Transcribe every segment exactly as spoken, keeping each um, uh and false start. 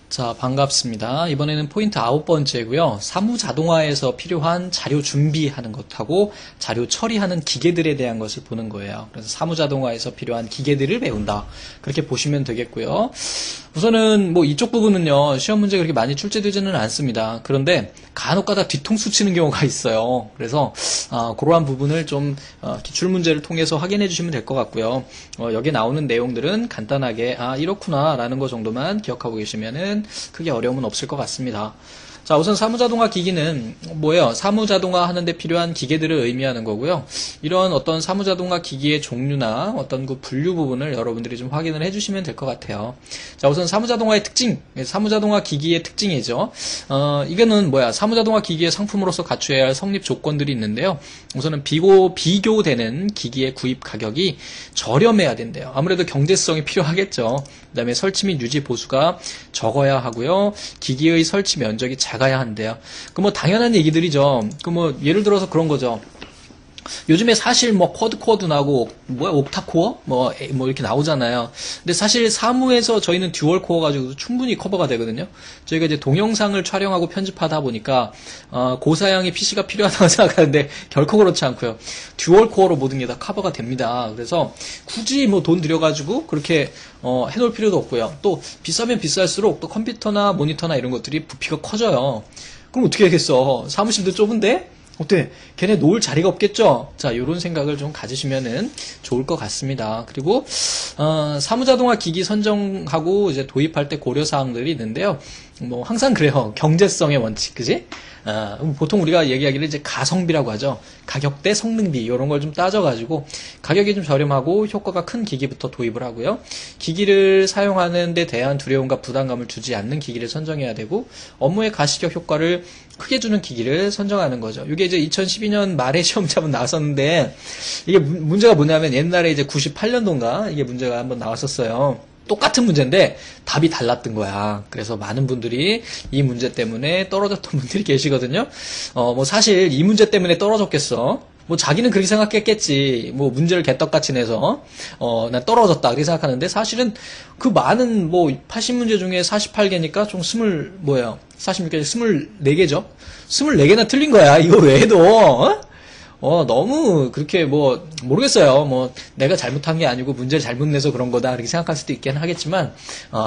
자, 반갑습니다. 이번에는 포인트 아홉 번째고요. 사무 자동화에서 필요한 자료 준비하는 것하고 자료 처리하는 기계들에 대한 것을 보는 거예요. 그래서 사무 자동화에서 필요한 기계들을 배운다. 그렇게 보시면 되겠고요. 우선은 뭐 이쪽 부분은요, 시험 문제 그렇게 많이 출제되지는 않습니다. 그런데 간혹가다 뒤통수 치는 경우가 있어요. 그래서 어, 그러한 부분을 좀 어, 기출 문제를 통해서 확인해 주시면 될 것 같고요. 어, 여기 나오는 내용들은 간단하게 아 이렇구나 라는 거 정도만 기억하고 계시면은 크게 어려움은 없을 것 같습니다. 자, 우선 사무자동화 기기는 뭐예요? 사무자동화 하는데 필요한 기계들을 의미하는 거고요. 이런 어떤 사무자동화 기기의 종류나 어떤 그 분류 부분을 여러분들이 좀 확인을 해주시면 될 것 같아요. 자, 우선 사무자동화의 특징, 사무자동화 기기의 특징이죠. 어, 이거는 뭐야? 사무자동화 기기의 상품으로서 갖춰야 할 성립 조건들이 있는데요. 우선은 비교, 비교되는 기기의 구입 가격이 저렴해야 된대요. 아무래도 경제성이 필요하겠죠. 그 다음에 설치 및 유지 보수가 적어야 하고요. 기기의 설치 면적이 작아야 한대요. 그 뭐 당연한 얘기들이죠. 그 뭐 예를 들어서 그런 거죠. 요즘에 사실 뭐 쿼드코어도 나오고 뭐야 옥타코어 뭐, 뭐 이렇게 나오잖아요. 근데 사실 사무에서 저희는 듀얼 코어 가지고 충분히 커버가 되거든요. 저희가 이제 동영상을 촬영하고 편집하다 보니까 어, 고사양의 피씨가 필요하다고 생각하는데 결코 그렇지 않고요. 듀얼 코어로 모든 게 다 커버가 됩니다. 그래서 굳이 뭐 돈 들여가지고 그렇게 어, 해놓을 필요도 없고요. 또 비싸면 비쌀수록 또 컴퓨터나 모니터나 이런 것들이 부피가 커져요. 그럼 어떻게 하겠어? 사무실도 좁은데? 어때? 걔네 놓을 자리가 없겠죠? 자, 요런 생각을 좀 가지시면은 좋을 것 같습니다. 그리고, 어, 사무자동화 기기 선정하고 이제 도입할 때 고려사항들이 있는데요. 뭐, 항상 그래요. 경제성의 원칙, 그지? 어, 보통 우리가 얘기하기를 이제 가성비라고 하죠. 가격 대 성능비, 이런 걸 좀 따져가지고, 가격이 좀 저렴하고 효과가 큰 기기부터 도입을 하고요. 기기를 사용하는 데 대한 두려움과 부담감을 주지 않는 기기를 선정해야 되고, 업무의 가시적 효과를 크게 주는 기기를 선정하는 거죠. 이게 이제 이천십이 년 말에 시험지 한번 나왔었는데, 이게 문제가 뭐냐면 옛날에 이제 구십팔 년도인가? 이게 문제가 한번 나왔었어요. 똑같은 문제인데 답이 달랐던 거야. 그래서 많은 분들이 이 문제 때문에 떨어졌던 분들이 계시거든요. 어, 뭐 사실 이 문제 때문에 떨어졌겠어. 뭐 자기는 그렇게 생각했겠지. 뭐 문제를 개떡같이 내서 어, 난 떨어졌다 그렇게 생각하는데 사실은 그 많은 뭐 팔십 문제 중에 사십팔 개니까 좀 스물 뭐예요? 사십육 개, 스물네 개죠. 스물네 개나 틀린 거야. 이거 외에도 어? 어, 너무, 그렇게 뭐, 모르겠어요. 뭐, 내가 잘못한 게 아니고 문제를 잘못 내서 그런 거다. 이렇게 생각할 수도 있긴 하겠지만, 어,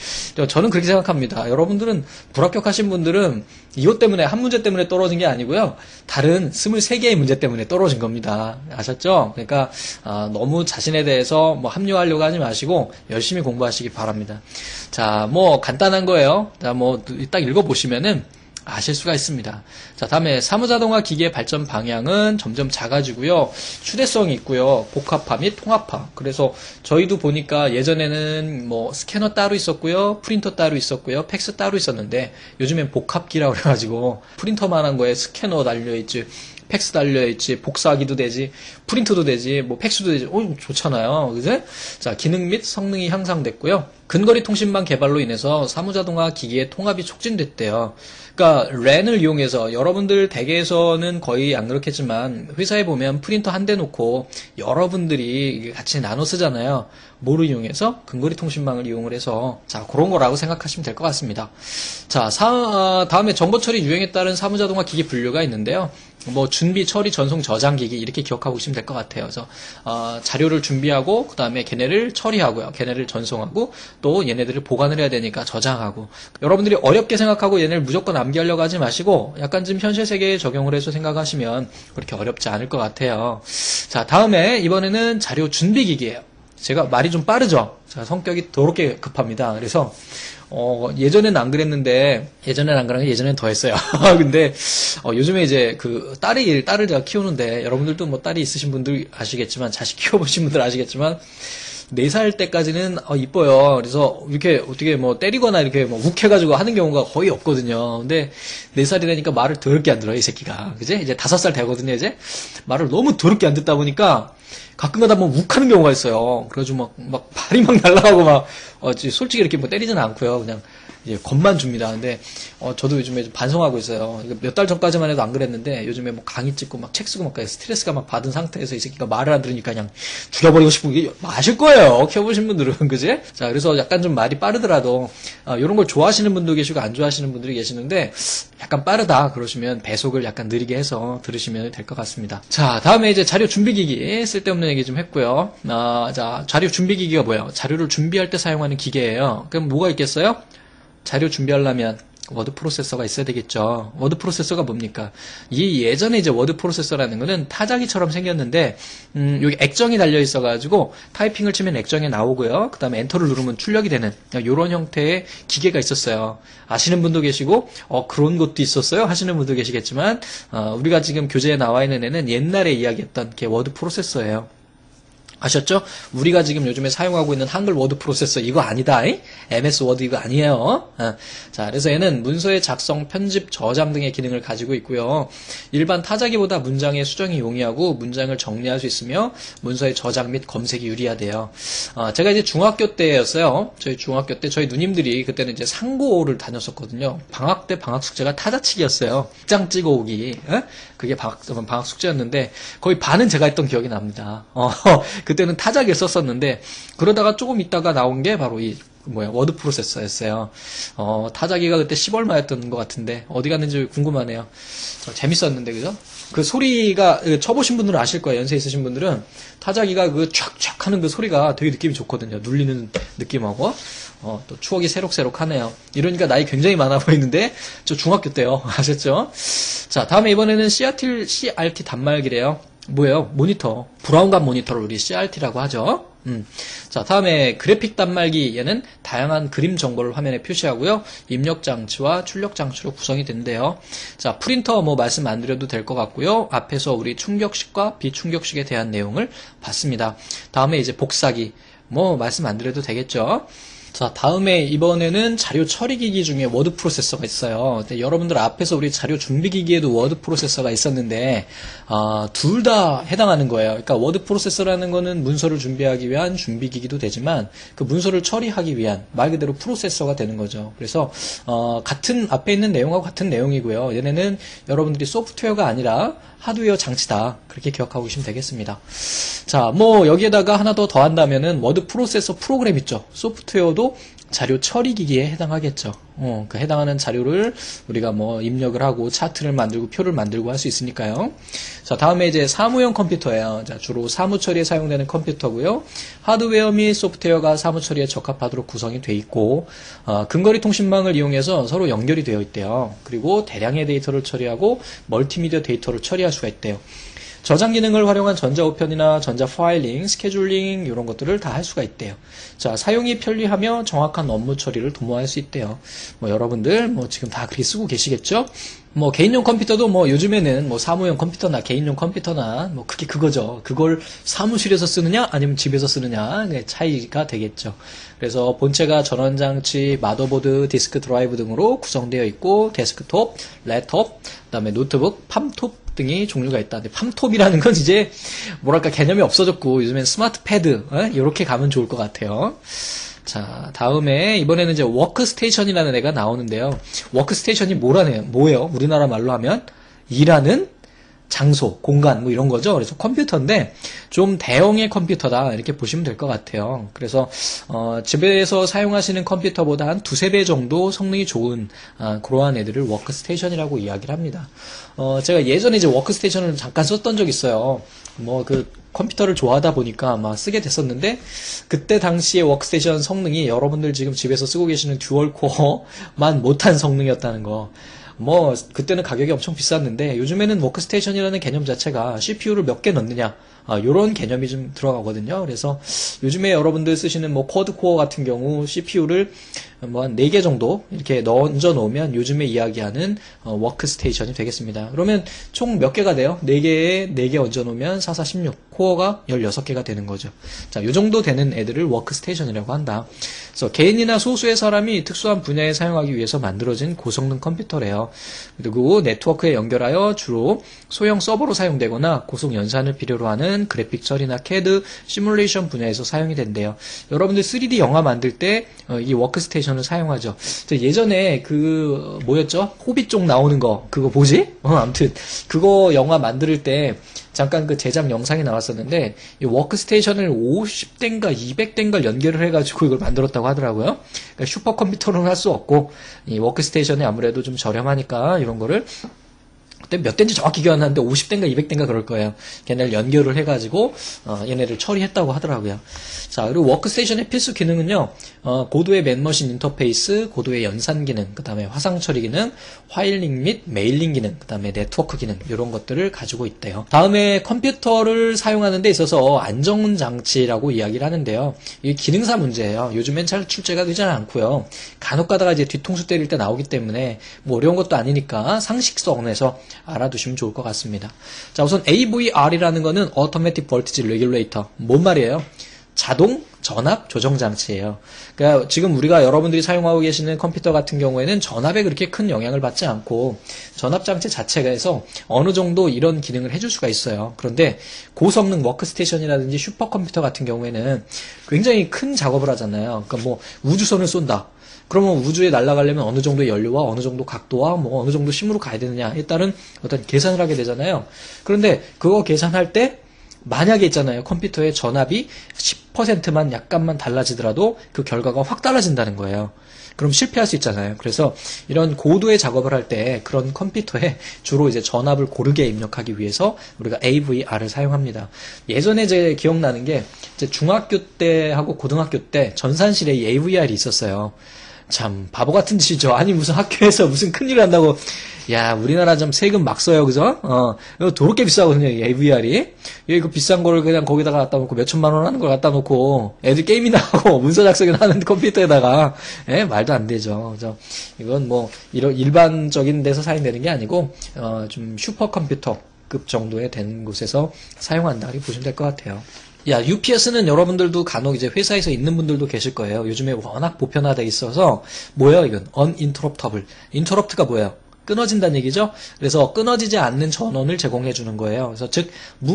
저는 그렇게 생각합니다. 여러분들은, 불합격하신 분들은 이것 때문에, 한 문제 때문에 떨어진 게 아니고요. 다른 스물세 개의 문제 때문에 떨어진 겁니다. 아셨죠? 그러니까, 어, 너무 자신에 대해서 뭐 합리화하려고 하지 마시고, 열심히 공부하시기 바랍니다. 자, 뭐, 간단한 거예요. 자, 뭐, 딱 읽어보시면은, 아실 수가 있습니다. 자, 다음에 사무자동화 기기의 발전 방향은 점점 작아지고요. 휴대성이 있고요. 복합화 및 통합화. 그래서 저희도 보니까 예전에는 뭐 스캐너 따로 있었고요. 프린터 따로 있었고요. 팩스 따로 있었는데 요즘엔 복합기라고 그래가지고 프린터만한 거에 스캐너 달려있지. 팩스 달려있지, 복사하기도 되지, 프린트도 되지, 뭐 팩스도 되지, 어, 좋잖아요. 그지? 자, 기능 및 성능이 향상됐고요. 근거리 통신망 개발로 인해서 사무자동화 기기의 통합이 촉진됐대요. 그러니까 랜을 이용해서 여러분들 댁에서는 거의 안 그렇겠지만 회사에 보면 프린터 한 대 놓고 여러분들이 같이 나눠 쓰잖아요. 뭐를 이용해서? 근거리 통신망을 이용을 해서 자, 그런 거라고 생각하시면 될 것 같습니다. 자, 사, 다음에 정보 처리 유행에 따른 사무자동화 기기 분류가 있는데요. 뭐 준비, 처리, 전송, 저장 기기 이렇게 기억하고 계시면 될 것 같아요. 그래서 어, 자료를 준비하고 그 다음에 걔네를 처리하고요. 걔네를 전송하고 또 얘네들을 보관을 해야 되니까 저장하고. 여러분들이 어렵게 생각하고 얘네를 무조건 암기하려고 하지 마시고 약간 좀 현실 세계에 적용을 해서 생각하시면 그렇게 어렵지 않을 것 같아요. 자, 다음에 이번에는 자료 준비 기기예요. 제가 말이 좀 빠르죠? 제가 성격이 더럽게 급합니다. 그래서 어, 예전에는 안 그랬는데, 예전에는 안 그런 게 예전에는 더 했어요. 근데, 어, 요즘에 이제 그 딸이, 딸을 제가 키우는데, 여러분들도 뭐 딸이 있으신 분들 아시겠지만, 자식 키워보신 분들 아시겠지만, 네 살 때까지는, 어, 이뻐요. 그래서 이렇게 어떻게 뭐 때리거나 이렇게 뭐 욱해가지고 하는 경우가 거의 없거든요. 근데 네 살이 되니까 말을 더럽게 안 들어요, 이 새끼가. 그지? 이제 다섯 살 되거든요, 이제. 말을 너무 더럽게 안 듣다 보니까, 가끔가다 뭐 욱하는 경우가 있어요. 그래가지고 막, 막 발이 막 날아가고 막, 어, 솔직히 이렇게 뭐 때리지는 않고요. 그냥 이제 겁만 줍니다. 근데 어, 저도 요즘에 좀 반성하고 있어요. 몇 달 전까지만 해도 안 그랬는데 요즘에 뭐 강의 찍고 막 책 쓰고 막 스트레스가 막 받은 상태에서 이 새끼가 말을 안 들으니까 그냥 죽여버리고 싶은 게 마실 거예요. 키워보신 분들은 그지? 자, 그래서 약간 좀 말이 빠르더라도 어, 이런 걸 좋아하시는 분도 계시고 안 좋아하시는 분들이 계시는데 약간 빠르다 그러시면 배속을 약간 느리게 해서 들으시면 될 것 같습니다. 자, 다음에 이제 자료 준비기기 쓸데없는 얘기 좀 했고요. 아, 자, 자료 준비기기가 뭐예요? 자료를 준비할 때 사용하는 기계예요. 그럼 뭐가 있겠어요? 자료 준비하려면 워드 프로세서가 있어야 되겠죠. 워드 프로세서가 뭡니까? 이 예전에 이제 워드 프로세서라는 거는 타자기처럼 생겼는데, 음, 여기 액정이 달려 있어가지고 타이핑을 치면 액정이 나오고요. 그 다음에 엔터를 누르면 출력이 되는 이런 형태의 기계가 있었어요. 아시는 분도 계시고, 어, 그런 것도 있었어요? 하시는 분도 계시겠지만, 어, 우리가 지금 교재에 나와 있는 애는 옛날에 이야기했던 게 워드 프로세서예요. 아셨죠? 우리가 지금 요즘에 사용하고 있는 한글 워드 프로세서 이거 아니다. 이? 엠에스 워드 이거 아니에요. 어. 자, 그래서 얘는 문서의 작성, 편집, 저장 등의 기능을 가지고 있고요. 일반 타자기보다 문장의 수정이 용이하고 문장을 정리할 수 있으며 문서의 저장 및 검색이 유리하대요. 어, 제가 이제 중학교 때였어요. 저희 중학교 때 저희 누님들이 그때는 이제 상고를 다녔었거든요. 방학 때 방학 숙제가 타자치기였어요. 장 찍어오기. 어? 그게 방학, 방학 숙제였는데 거의 반은 제가 했던 기억이 납니다. 어, 그때는 타자기를 썼었는데 그러다가 조금 있다가 나온 게 바로 이 뭐야 워드 프로세서였어요. 어, 타자기가 그때 십 얼마였던 것 같은데 어디 갔는지 궁금하네요. 어, 재밌었는데 그죠? 그 소리가 쳐보신 분들은 아실 거예요. 연세 있으신 분들은 타자기가 그 촥촥 하는 그 소리가 되게 느낌이 좋거든요. 눌리는 느낌하고. 어, 또 추억이 새록새록하네요. 이러니까 나이 굉장히 많아 보이는데 저 중학교 때요. 아셨죠? 자, 다음에 이번에는 씨알티, 씨알티 단말기래요. 뭐예요? 모니터. 브라운관 모니터를 우리 씨알티라고 하죠. 음. 자, 다음에 그래픽 단말기. 얘는 다양한 그림 정보를 화면에 표시하고요. 입력 장치와 출력 장치로 구성이 된대요. 자, 프린터 뭐 말씀 안 드려도 될 것 같고요. 앞에서 우리 충격식과 비충격식에 대한 내용을 봤습니다. 다음에 이제 복사기. 뭐 말씀 안 드려도 되겠죠. 자, 다음에 이번에는 자료 처리기기 중에 워드 프로세서가 있어요. 근데 여러분들 앞에서 우리 자료 준비기기에도 워드 프로세서가 있었는데 어, 둘 다 해당하는 거예요. 그러니까 워드 프로세서라는 거는 문서를 준비하기 위한 준비기기도 되지만 그 문서를 처리하기 위한 말 그대로 프로세서가 되는 거죠. 그래서 어, 같은 앞에 있는 내용하고 같은 내용이고요. 얘네는 여러분들이 소프트웨어가 아니라 하드웨어 장치다. 그렇게 기억하고 계시면 되겠습니다. 자, 뭐 여기에다가 하나 더 더한다면은 워드 프로세서 프로그램 있죠. 소프트웨어도 자료 처리 기기에 해당하겠죠. 어, 그 해당하는 자료를 우리가 뭐 입력을 하고 차트를 만들고 표를 만들고 할 수 있으니까요. 자, 다음에 이제 사무용 컴퓨터예요. 자, 주로 사무 처리에 사용되는 컴퓨터고요. 하드웨어 및 소프트웨어가 사무 처리에 적합하도록 구성이 돼 있고 어, 근거리 통신망을 이용해서 서로 연결이 되어 있대요. 그리고 대량의 데이터를 처리하고 멀티미디어 데이터를 처리할 수가 있대요. 저장 기능을 활용한 전자우편이나 전자 파일링, 스케줄링 이런 것들을 다 할 수가 있대요. 자, 사용이 편리하며 정확한 업무 처리를 도모할 수 있대요. 뭐 여러분들 뭐 지금 다 그렇게 쓰고 계시겠죠? 뭐 개인용 컴퓨터도 뭐 요즘에는 뭐 사무용 컴퓨터나 개인용 컴퓨터나 뭐 그게 그거죠. 그걸 사무실에서 쓰느냐 아니면 집에서 쓰느냐 차이가 되겠죠. 그래서 본체가 전원장치, 마더보드, 디스크 드라이브 등으로 구성되어 있고 데스크톱, 랩톱, 그다음에 노트북, 팜톱 등이 종류가 있다. 근데 팜톱이라는 건 이제 뭐랄까 개념이 없어졌고 요즘엔 스마트 패드 어? 이렇게 가면 좋을 것 같아요. 자, 다음에 이번에는 이제 워크스테이션이라는 애가 나오는데요. 워크스테이션이 뭐라네요? 뭐예요? 우리나라 말로 하면 일하는 장소, 공간 뭐 이런 거죠. 그래서 컴퓨터인데 좀 대형의 컴퓨터다 이렇게 보시면 될 것 같아요. 그래서 어, 집에서 사용하시는 컴퓨터보다 한 두세 배 정도 성능이 좋은 아, 그러한 애들을 워크스테이션이라고 이야기를 합니다. 어, 제가 예전에 이제 워크스테이션을 잠깐 썼던 적이 있어요. 뭐 그 컴퓨터를 좋아하다 보니까 아마 쓰게 됐었는데 그때 당시에 워크스테이션 성능이 여러분들 지금 집에서 쓰고 계시는 듀얼코어만 못한 성능이었다는 거. 뭐 그때는 가격이 엄청 비쌌는데 요즘에는 워크스테이션이라는 개념 자체가 씨피유를 몇 개 넣느냐 아, 요런 개념이 좀 들어가거든요. 그래서 요즘에 여러분들 쓰시는 뭐 쿼드코어 같은 경우 씨피유를 뭐 한 네 개 정도 이렇게 얹어 놓으면 요즘에 이야기하는 어, 워크스테이션이 되겠습니다. 그러면 총 몇 개가 돼요? 네 개에 네 개 얹어 놓으면 사, 사, 십육 코어가 열여섯 개가 되는 거죠. 자, 요 정도 되는 애들을 워크스테이션이라고 한다. 그래서 개인이나 소수의 사람이 특수한 분야에 사용하기 위해서 만들어진 고성능 컴퓨터래요. 그리고 네트워크에 연결하여 주로 소형 서버로 사용되거나 고속 연산을 필요로 하는 그래픽 처리나 캐드, 시뮬레이션 분야에서 사용이 된대요. 여러분들 쓰리디 영화 만들 때 이 워크스테이션 워크스테이션을 사용하죠. 예전에 그 뭐였죠? 호빗 쪽 나오는 거 그거 뭐지? 어, 아무튼 그거 영화 만들 때 잠깐 그 제작 영상이 나왔었는데 이 워크스테이션을 오십 대인가 이백 대인가 연결을 해가지고 이걸 만들었다고 하더라고요. 그러니까 슈퍼컴퓨터로는 할 수 없고 이 워크스테이션이 아무래도 좀 저렴하니까 이런 거를 그때 몇 대인지 정확히 기억 안 나는데 오십 대인가 이백 대인가 그럴 거예요. 걔네를 연결을 해가지고 어, 얘네를 처리했다고 하더라고요. 자, 그리고 워크스테이션의 필수 기능은요. 어, 고도의 맨머신 인터페이스, 고도의 연산 기능, 그 다음에 화상 처리 기능, 파일링 및 메일링 기능, 그 다음에 네트워크 기능 이런 것들을 가지고 있대요. 다음에 컴퓨터를 사용하는 데 있어서 안정 장치라고 이야기를 하는데요. 이게 기능사 문제예요. 요즘엔 잘 출제가 되지 않고요. 간혹 가다가 이제 뒤통수 때릴 때 나오기 때문에 뭐 어려운 것도 아니니까 상식선에서 알아두시면 좋을 것 같습니다. 자, 우선 에이브이알이라는 거는 Automatic Voltage Regulator. 뭔 말이에요? 자동 전압 조정 장치예요. 그러니까 지금 우리가 여러분들이 사용하고 계시는 컴퓨터 같은 경우에는 전압에 그렇게 큰 영향을 받지 않고 전압 장치 자체에서 어느 정도 이런 기능을 해줄 수가 있어요. 그런데 고성능 워크스테이션이라든지 슈퍼컴퓨터 같은 경우에는 굉장히 큰 작업을 하잖아요. 그러니까 뭐 우주선을 쏜다. 그러면 우주에 날아가려면 어느 정도의 연료와 어느 정도 각도와 뭐 어느 정도 심으로 가야 되느냐에 따른 어떤 계산을 하게 되잖아요. 그런데 그거 계산할 때 만약에 있잖아요. 컴퓨터의 전압이 십 퍼센트만 약간만 달라지더라도 그 결과가 확 달라진다는 거예요. 그럼 실패할 수 있잖아요. 그래서 이런 고도의 작업을 할 때 그런 컴퓨터에 주로 이제 전압을 고르게 입력하기 위해서 우리가 에이브이알을 사용합니다. 예전에 제 기억나는 게 이제 중학교 때하고 고등학교 때 전산실에 이 에이브이알이 있었어요. 참 바보 같은 짓이죠. 아니 무슨 학교에서 무슨 큰일 한다고 야 우리나라 좀 세금 막 써요, 그죠? 어 이거 도롭게 비싸거든요, 에이브이알이. 이거 비싼 거를 그냥 거기다가 갖다 놓고 몇 천만 원 하는 걸 갖다 놓고 애들 게임이나 하고 문서 작성이나 하는 컴퓨터에다가 예, 말도 안 되죠. 그죠? 이건 뭐 이런 일반적인 데서 사용되는 게 아니고 어, 좀 슈퍼컴퓨터급 정도의 된 곳에서 사용한다 이렇게 보시면 될 것 같아요. 야, 유피에스는 여러분들도 간혹 이제 회사에서 있는 분들도 계실 거예요. 요즘에 워낙 보편화되어 있어서 뭐예요, 이건? uninterruptible. interrupt가 뭐예요? 끊어진다는 얘기죠. 그래서 끊어지지 않는 전원을 제공해 주는 거예요. 그래서 즉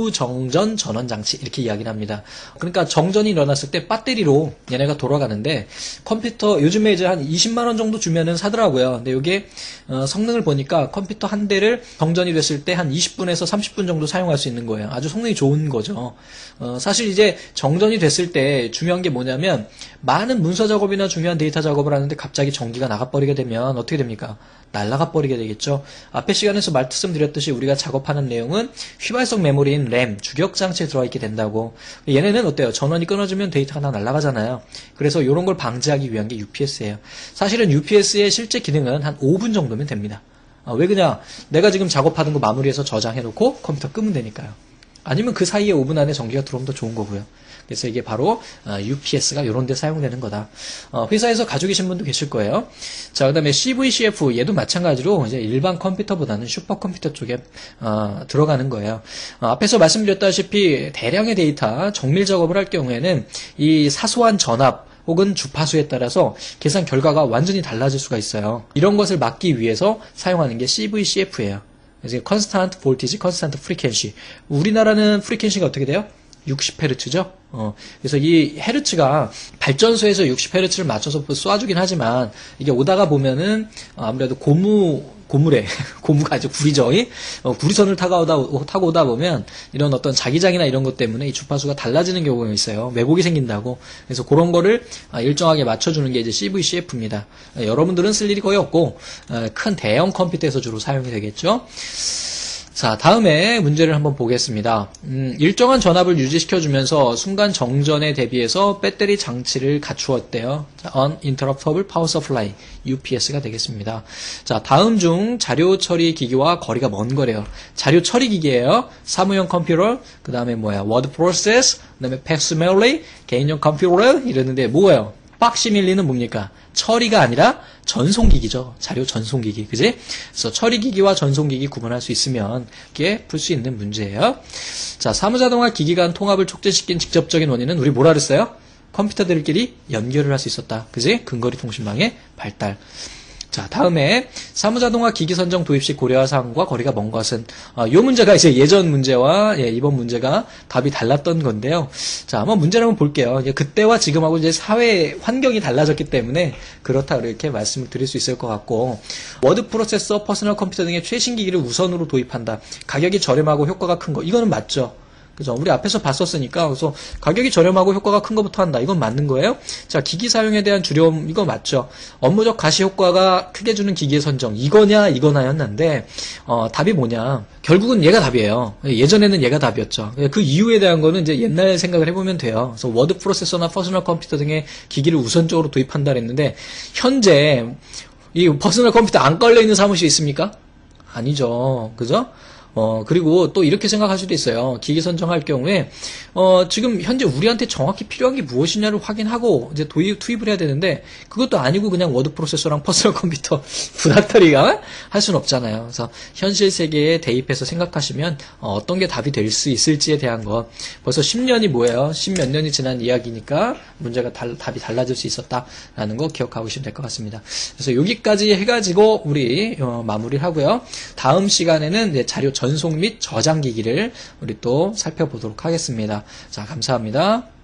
무정전 전원 장치 이렇게 이야기를 합니다. 그러니까 정전이 일어났을 때 배터리로 얘네가 돌아가는데 컴퓨터 요즘에 이제 한 이십만 원 정도 주면은 사더라고요. 근데 이게 어, 성능을 보니까 컴퓨터 한 대를 정전이 됐을 때 한 이십 분에서 삼십 분 정도 사용할 수 있는 거예요. 아주 성능이 좋은 거죠. 어, 사실 이제 정전이 됐을 때 중요한 게 뭐냐면 많은 문서 작업이나 중요한 데이터 작업을 하는데 갑자기 전기가 나가버리게 되면 어떻게 됩니까? 날아가 버리게 되겠죠. 앞에 시간에서 말씀드렸듯이 우리가 작업하는 내용은 휘발성 메모리인 램, 주격장치에 들어있게 된다고. 얘네는 어때요? 전원이 끊어지면 데이터가 다 날아가잖아요. 그래서 이런 걸 방지하기 위한 게 유피에스예요. 사실은 유피에스의 실제 기능은 한 오 분 정도면 됩니다. 아, 왜 그냥 내가 지금 작업하는 거 마무리해서 저장해놓고 컴퓨터 끄면 되니까요. 아니면 그 사이에 오 분 안에 전기가 들어오면 더 좋은 거고요. 그래서 이게 바로 유피에스가 이런 데 사용되는 거다. 어, 회사에서 가지고 계신 분도 계실 거예요. 자, 그 다음에 씨브이씨에프 얘도 마찬가지로 이제 일반 컴퓨터보다는 슈퍼컴퓨터 쪽에 어, 들어가는 거예요. 어, 앞에서 말씀드렸다시피 대량의 데이터 정밀 작업을 할 경우에는 이 사소한 전압 혹은 주파수에 따라서 계산 결과가 완전히 달라질 수가 있어요. 이런 것을 막기 위해서 사용하는 게 씨브이씨에프예요. 그래서 Constant Voltage, Constant Frequency. 우리나라는 프리퀀시가 어떻게 돼요? 육십 헤르츠죠. 어, 그래서 이 헤르츠가 발전소에서 육십 헤르츠를 맞춰서 쏴주긴 하지만 이게 오다가 보면은 아무래도 고무 고무래 고무가 아주 구리죠. 어, 구리선을 타고 오다 타고 오다 보면 이런 어떤 자기장이나 이런 것 때문에 이 주파수가 달라지는 경우가 있어요. 왜곡이 생긴다고. 그래서 그런 거를 일정하게 맞춰주는 게 이제 씨브이씨에프입니다. 여러분들은 쓸 일이 거의 없고 큰 대형 컴퓨터에서 주로 사용이 되겠죠. 자, 다음에 문제를 한번 보겠습니다. 음, 일정한 전압을 유지시켜주면서 순간 정전에 대비해서 배터리 장치를 갖추었대요. 자, uninterruptible power supply, 유피에스가 되겠습니다. 자, 다음 중 자료 처리 기기와 거리가 먼 거래요. 자료 처리 기기예요. 사무용 컴퓨터, 그 다음에 뭐야, 워드 프로세스, 그 다음에 팩시밀리, 개인용 컴퓨터 이러는데 뭐예요? 팍시밀리는 뭡니까? 처리가 아니라 전송기기죠. 자료 전송기기. 그지? 그래서 처리기기와 전송기기 구분할 수 있으면 이게 풀 수 있는 문제예요. 자, 사무자동화 기기 간 통합을 촉진시킨 직접적인 원인은 우리 뭐라 그랬어요? 컴퓨터들끼리 연결을 할 수 있었다. 그지? 근거리 통신망의 발달. 자, 다음에 사무자동화 기기 선정 도입 시 고려할 사항과 거리가 먼 것은 어, 이 문제가 이제 예전 문제와 예, 이번 문제가 답이 달랐던 건데요. 자, 한번 문제를 한번 볼게요. 이제 그때와 지금하고 이제 사회 환경이 달라졌기 때문에 그렇다 이렇게 말씀을 드릴 수 있을 것 같고, 워드 프로세서, 퍼스널 컴퓨터 등의 최신 기기를 우선으로 도입한다. 가격이 저렴하고 효과가 큰 거. 이거는 맞죠. 그죠? 우리 앞에서 봤었으니까. 그래서 가격이 저렴하고 효과가 큰 것부터 한다. 이건 맞는 거예요. 자, 기기 사용에 대한 두려움, 이거 맞죠? 업무적 가시 효과가 크게 주는 기기의 선정. 이거냐, 이거나였는데, 어, 답이 뭐냐. 결국은 얘가 답이에요. 예전에는 얘가 답이었죠. 그 이유에 대한 거는 이제 옛날 생각을 해보면 돼요. 그래서 워드 프로세서나 퍼스널 컴퓨터 등의 기기를 우선적으로 도입한다 그랬는데, 현재, 이 퍼스널 컴퓨터 안 깔려있는 사무실 있습니까? 아니죠. 그죠? 어, 그리고 또 이렇게 생각할 수도 있어요. 기기 선정할 경우에, 어, 지금 현재 우리한테 정확히 필요한 게 무엇이냐를 확인하고 이제 도입, 투입을 해야 되는데, 그것도 아니고 그냥 워드 프로세서랑 퍼스널 컴퓨터 부닥다리가 할 수는 없잖아요. 그래서 현실 세계에 대입해서 생각하시면, 어, 어떤 게 답이 될 수 있을지에 대한 것. 벌써 십 년이 뭐예요? 십 몇 년이 지난 이야기니까 문제가 달, 답이 달라질 수 있었다라는 거 기억하고 계시면 될 것 같습니다. 그래서 여기까지 해가지고 우리, 어, 마무리를 하고요. 다음 시간에는 이제 자료 전송 및 저장 기기를 우리 또 살펴보도록 하겠습니다. 자, 감사합니다.